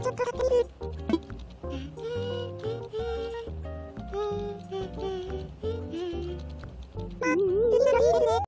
ちょっとだけ見る。